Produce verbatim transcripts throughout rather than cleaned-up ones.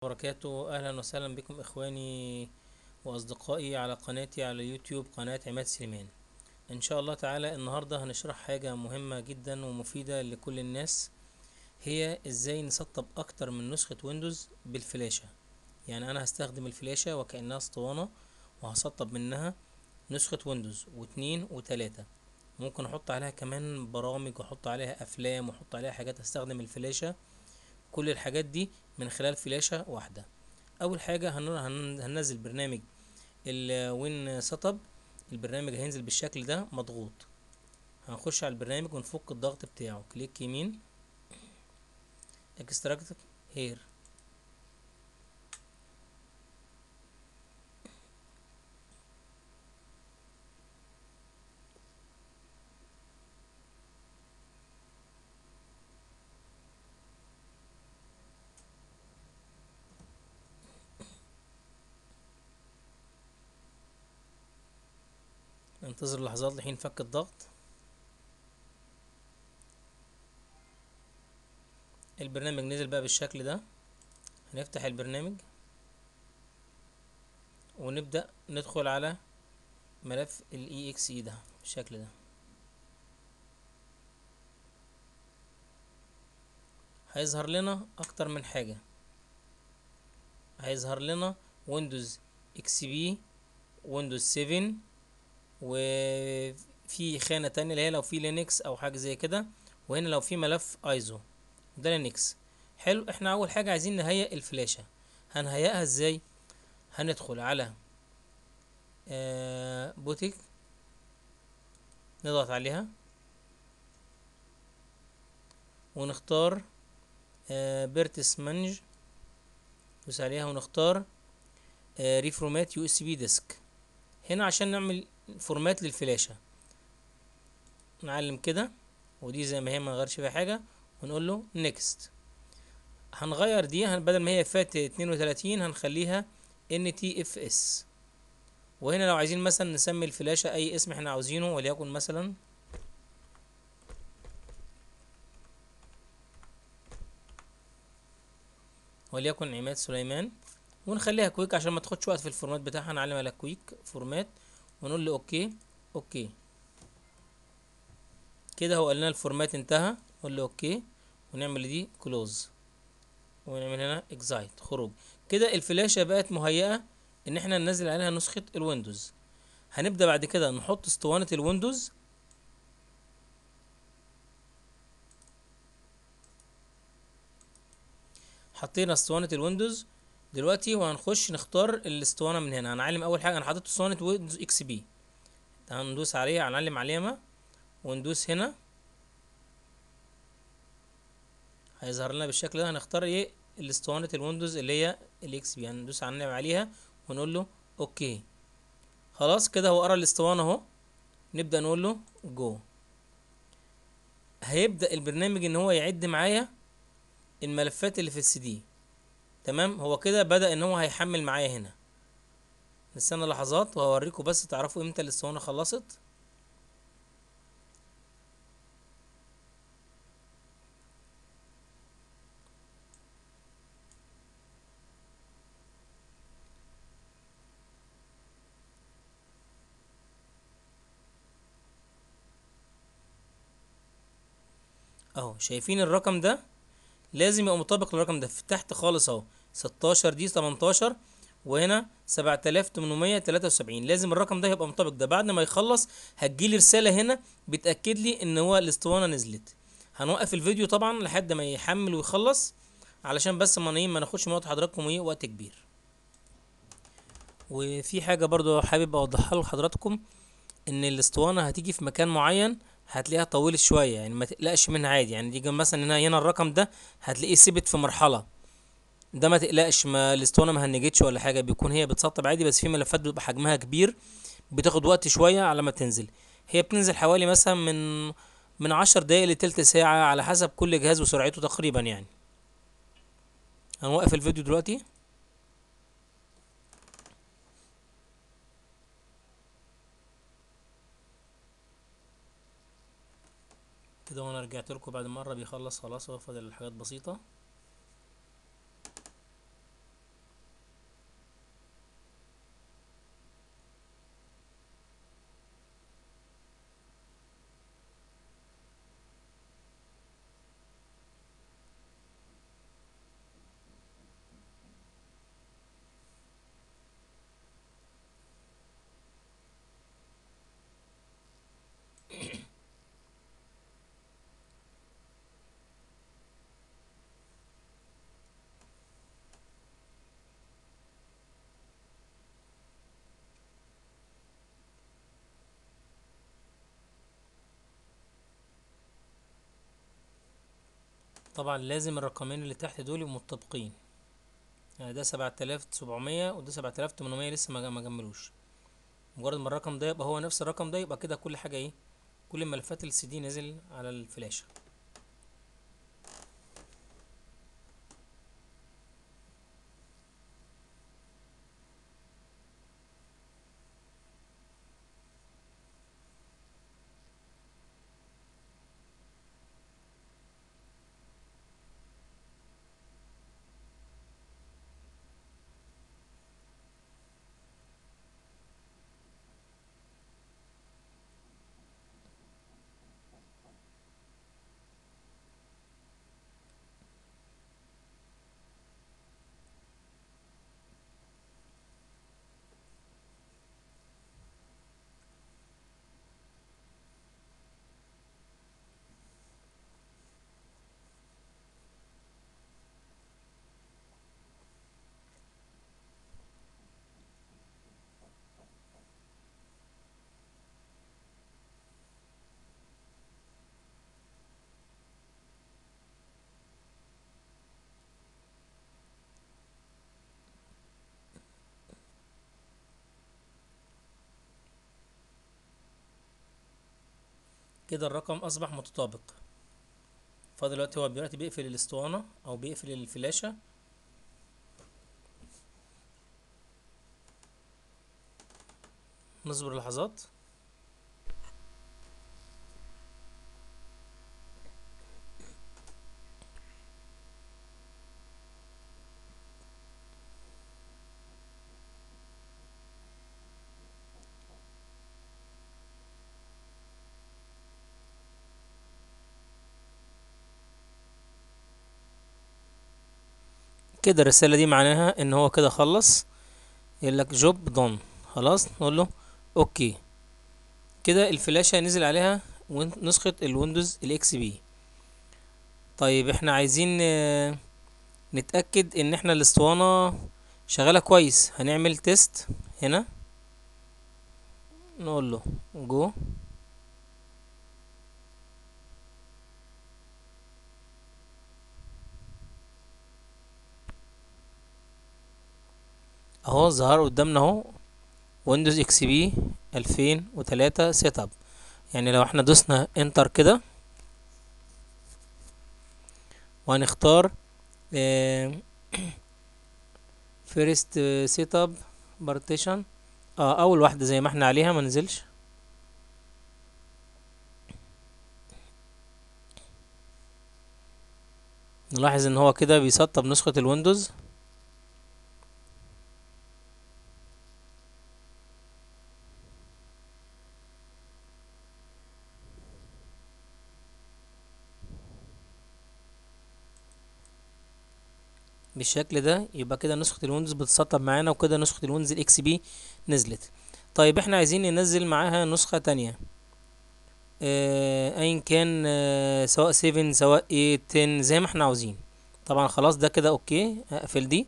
وبركاته. اهلا وسهلا بكم اخواني واصدقائي على قناتي على يوتيوب، قناة عماد سليمان. ان شاء الله تعالى النهاردة هنشرح حاجة مهمة جدا ومفيدة لكل الناس، هي ازاي نسطب اكتر من نسخة ويندوز بالفلاشة. يعني انا هستخدم الفلاشة وكأنها اسطوانة، وهسطب منها نسخة ويندوز واتنين وتلاتة. ممكن احط عليها كمان برامج واحط عليها افلام واحط عليها حاجات، استخدم الفلاشة كل الحاجات دي من خلال فلاشة واحدة. اول حاجة هن- هن- هننزل برنامج الوين سيت اب. البرنامج هينزل بالشكل ده مضغوط. هنخش على البرنامج ونفك الضغط بتاعه، كليك يمين، اكستراكت هير. انتظر لحظات لحين فك الضغط. البرنامج نزل بقى بالشكل ده. هنفتح البرنامج ونبدأ ندخل على ملف ال اكس اي ده بالشكل ده. هيظهر لنا اكتر من حاجة. هيظهر لنا ويندوز اكس بي، ويندوز سبعة، وفي خانة تانية اللي هي لو في لينكس او حاجة زي كده، وهنا لو في ملف ايزو ده لينكس. حلو، احنا اول حاجة عايزين نهيئ الفلاشة. هنهيئها ازاي؟ هندخل على آه بوتيك، نضغط عليها ونختار آه بيرتس مانج، ندوس عليها ونختار آه ريفورمات يو اس بي ديسك. هنا عشان نعمل فورمات للفلاشة، نعلم كده ودي زي ما هي ما نغيرش فيها حاجة ونقول له نيكست. هنغير دي، هن بدل ما هي فات اتنين وتلاتين هنخليها ان تي اف اس. وهنا لو عايزين مثلا نسمي الفلاشة اي اسم احنا عاوزينه، وليكن مثلا وليكن عماد سليمان، ونخليها كويك عشان ما تاخدش وقت في الفورمات بتاعها. نعلم على كويك فورمات ونقول له اوكي. اوكي كده هو قال لنا الفورمات انتهى. نقول له اوكي ونعمل دي كلوز ونعمل هنا اكزايت خروج. كده الفلاشة بقت مهيئة ان احنا ننزل عليها نسخة الويندوز. هنبدأ بعد كده نحط اسطوانة الويندوز. حطينا اسطوانة الويندوز دلوقتي، وهنخش نختار الاسطوانة من هنا. هنعلم اول حاجة، انا حطيت اسطوانة ويندوز اكس بي، هندوس عليها، هنعلم علامة وندوس هنا، هيظهر لنا بالشكل ده. هنختار ايه؟ الاسطوانة الويندوز اللي هي الاكس بي، هندوس هنعلم عليها ونقول له اوكي. خلاص كده هو قرا الاسطوانة اهو. نبدأ نقول له جو. هيبدأ البرنامج ان هو يعد معايا الملفات اللي في السي دي. تمام، هو كده بدأ ان هو هيحمل معايا هنا. نستنى لحظات وهوريكم بس تعرفوا امتى الاسطوانة خلصت. اهو شايفين الرقم ده لازم يبقى مطابق للرقم ده. في تحت خالص اهو ستاشر دي تمنتاشر، وهنا سبعة آلاف تمنمية تلاتة وسبعين. لازم الرقم ده يبقى مطابق. ده بعد ما يخلص هتجيلي رسالة هنا بتأكد لي ان هو الاسطوانة نزلت. هنوقف الفيديو طبعا لحد ما يحمل ويخلص، علشان بس ما ن- ما ناخدش من وقت حضراتكم ايه وقت كبير. وفي حاجة برضو حابب اوضحها لحضراتكم، ان الاسطوانة هتيجي في مكان معين هتلاقيها طويل شوية، يعني ما تقلقش منها عادي. يعني دي مثلا هنا هنا الرقم ده هتلاقيه ثبت في مرحلة، ده ما تقلقش، ما الاسطوانه ما هنجتش ولا حاجه، بيكون هي بتسطب عادي. بس في ملفات بيبقى حجمها كبير بتاخد وقت شويه على ما تنزل. هي بتنزل حوالي مثلا من من عشر دقايق لتلت ساعه على حسب كل جهاز وسرعته تقريبا يعني. هنوقف الفيديو دلوقتي كده، وانا رجعت لكم بعد مره بيخلص خلاص، هو فاضل حاجات بسيطه. طبعا لازم الرقمين اللي تحت دول يبقوا متطابقين، يعني ده سبعة آلاف سبعمية وده سبعة آلاف تمنمية لسه ما ما كملوش. مجرد ما الرقم ده يبقى هو نفس الرقم ده يبقى كده كل حاجة ايه، كل ملفات السي دي نزل على الفلاشة. كده الرقم اصبح متطابق. فدلوقتي هو دلوقتي بيقفل الاسطوانة او بيقفل الفلاشة. نصبر لحظات. كده الرسالة دي معناها ان هو كده خلص، يقول لك جوب دون. خلاص نقول له اوكي. كده الفلاشة نزل عليها وين- نسخة الويندوز الاكس بي. طيب احنا عايزين آه، نتأكد ان احنا الاسطوانة شغالة كويس. هنعمل تيست هنا، نقول له جو. اهو ظهر قدامنا اهو ويندوز اكس بي ألفين وتلاتة سيت اب. يعني لو احنا دوسنا انتر كده وهنختار فيرست سيت اب بارتيشن، اه اول واحدة زي ما احنا عليها ما نزلش. نلاحظ ان هو كده بيسطب نسخة الويندوز. بالشكل ده يبقى كده نسخة الويندوز بتسطب معانا، وكده نسخة الويندوز الاكس بي نزلت. طيب احنا عايزين ننزل معاها نسخة تانية، اه ايا كان، اه سواء سبعة سواء تمانية عشرة زي ما احنا عاوزين. طبعا خلاص ده كده اوكي. اقفل دي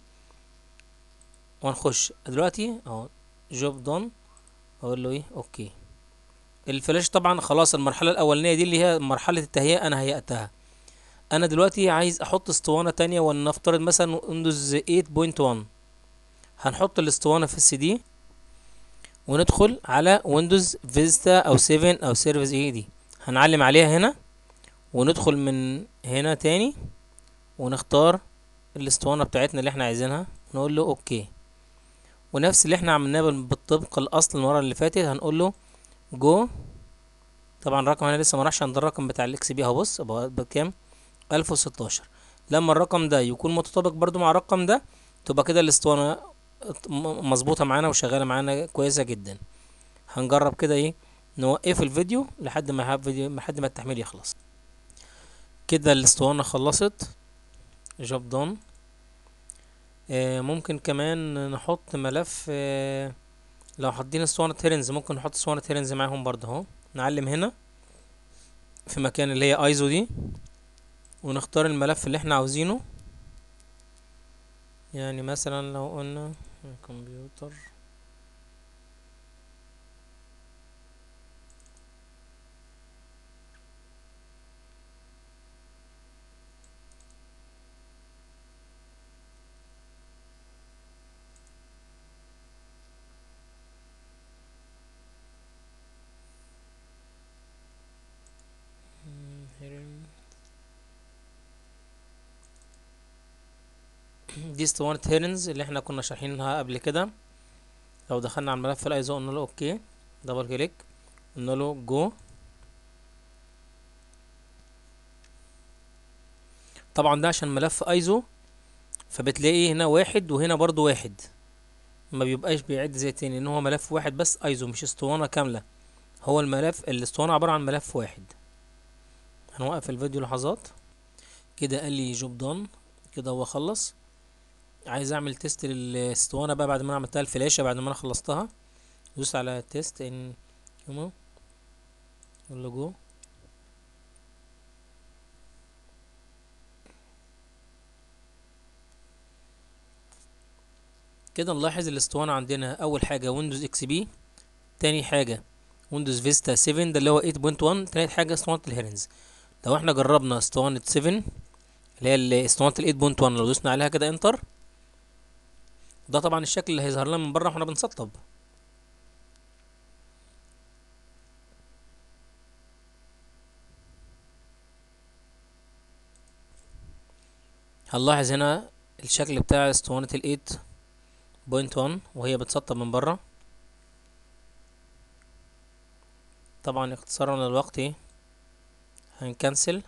ونخش دلوقتي اهو جوب دون. اقول له ايه اوكي. الفلاش طبعا خلاص المرحلة الاولانية دي اللي هي مرحلة التهيئة انا هيأتها. انا دلوقتي عايز احط اسطوانة تانية، ولنفترض مثلا ويندوز تمانية نقطة واحد. هنحط الاسطوانة في السي دي وندخل على ويندوز فيستا او سبعة او سيرفيس اي دي. هنعلم عليها هنا وندخل من هنا تاني ونختار الاسطوانة بتاعتنا اللي احنا عايزينها، نقول له اوكي. ونفس اللي احنا عملناه بال- بالطبق الاصل المرة اللي فاتت هنقول له جو. طبعا الرقم هنا لسه ما راحش عند الرقم بتاع الاكس بي اهو. بص بقى بكام؟ ألف وستاشر. لما الرقم ده يكون متطابق برضو مع الرقم ده تبقى كده الاسطوانة م- مظبوطة معانا وشغالة معانا كويسة جدا. هنجرب كده ايه، نوقف الفيديو لحد ما الفيديو لحد ما التحميل يخلص. كده الاسطوانة خلصت. جوب دون. آه ممكن كمان نحط ملف، آه لو حاطين اسطوانة هيرنز ممكن نحط اسطوانة هيرنز معاهم برضه اهو. نعلم هنا في مكان اللي هي ايزو دي ونختار الملف اللي احنا عاوزينه. يعني مثلا لو قلنا كمبيوتر، دي اسطوانة هيرنز اللي احنا كنا شارحينها قبل كده. لو دخلنا على الملف الايزو قلنا له اوكي، دبل كليك، قلنا له جو. طبعا ده عشان ملف ايزو، فبتلاقي هنا واحد وهنا برضو واحد، ما بيبقاش بيعد زي تاني، ان هو ملف واحد بس ايزو مش اسطوانة كاملة. هو الملف الاسطوانة عبارة عن ملف واحد. هنوقف الفيديو لحظات كده. قال لي جوب دون كده، هو خلص. عايز اعمل تيست للاسطوانة بقى بعد ما انا عملتها الفلاشة، بعد ما انا خلصتها. دوس على تيست ان كيمو، قول له جو. كده نلاحظ الاسطوانة عندنا اول حاجة ويندوز اكس بي، تاني حاجة ويندوز فيستا سبعة ده اللي هو ثمانية نقطة واحد، تالت حاجة اسطوانة الهيرنز. لو احنا جربنا اسطوانة سبعة اللي هي اسطوانة ال ثمانية نقطة واحد، لو دوسنا عليها كده انتر، ده طبعا الشكل اللي هيظهر لنا من بره واحنا بنسطب. هنلاحظ هنا الشكل بتاع اسطوانة ال ثمانية نقطة واحد وهي بتسطب من بره. طبعا اختصارا للوقت هنكنسل.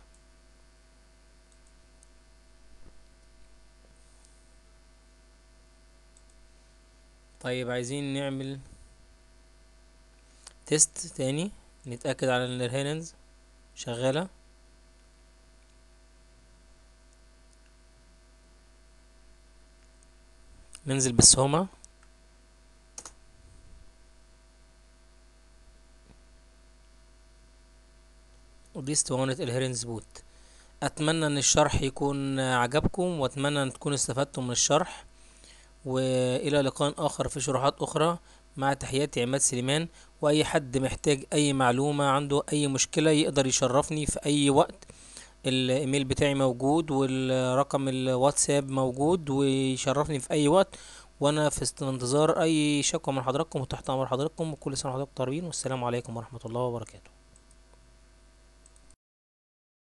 طيب عايزين نعمل تيست تاني، نتأكد على ان الهيرنز شغالة. ننزل بالسهومة، ودي اسطوانة الهيرنز بوت. اتمنى ان الشرح يكون عجبكم، واتمنى ان تكونوا استفدتم من الشرح، والى لقاء اخر في شروحات اخرى. مع تحياتي عماد سليمان. واي حد محتاج اي معلومة، عنده اي مشكلة، يقدر يشرفني في اي وقت. الايميل بتاعي موجود، والرقم الواتساب موجود، ويشرفني في اي وقت. وانا في انتظار اي شكوى من حضراتكم، وتحت امر حضراتكم. وكل سنة وحضراتكم طيبين، والسلام عليكم ورحمة الله وبركاته.